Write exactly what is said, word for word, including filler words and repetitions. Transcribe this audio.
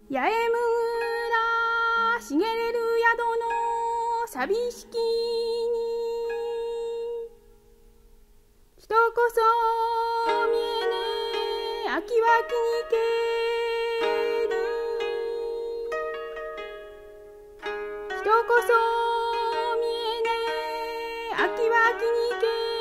八重村茂れる宿の寂しきに人こそ見えねえ秋は気にけり人こそ見えねえ秋は気にけり